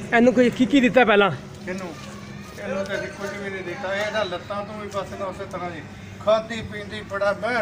ਇਹਨੂੰ ਕੀ ਦਿੱਤਾ ਪਹਿਲਾਂ? ਇਹਨੂੰ ਤੇ ਅਸੀਂ ਕੁਝ ਵੀ ਨਹੀਂ ਦਿੱਤਾ। ਇਹਦਾ ਲੱਤਾਂ ਤੋਂ ਵੀ ਬਸ ਨਾ ਉਸੇ ਤਰ੍ਹਾਂ ਦੀ ਖਾਦੀ ਪੀਂਦੀ ਬੜਾ ਬਹਿਣ